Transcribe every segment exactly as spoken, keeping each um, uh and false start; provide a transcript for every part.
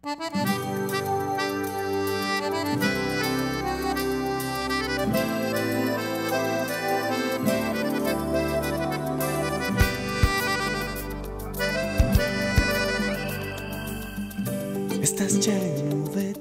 Estás lleno de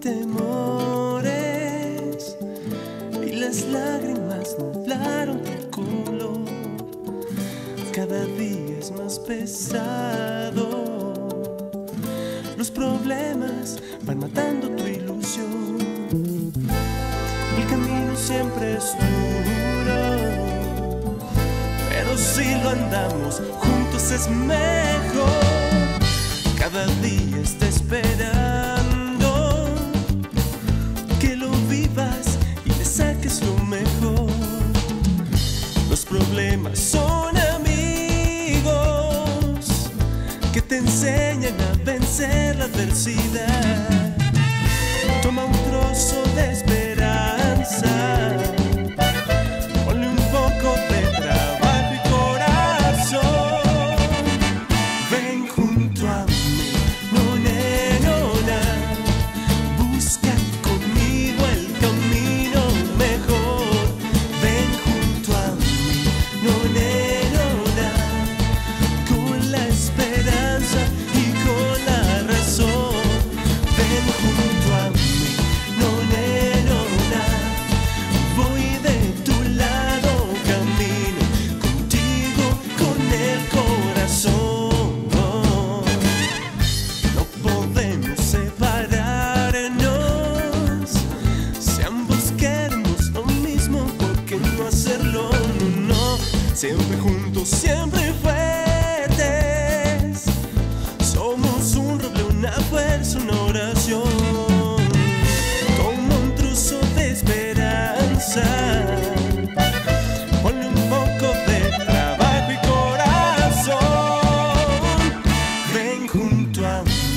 temores y las lágrimas nublaron tu color. Cada día es más pesado, los problemas van matando tu ilusión. El camino siempre es duro, pero si lo andamos juntos es mejor. Cada día está esperando que lo vivas y le saques lo mejor. Los problemas son amigos que te enseñan a vencer la adversidad. Toma un trozo de esperanza, ponle un poco de trabajo y corazón. Ven junto a mí, siempre juntos, siempre fuertes. Somos un roble, una fuerza, una oración. Toma un trozo de esperanza, ponle un poco de trabajo y corazón. Ven junto a mí.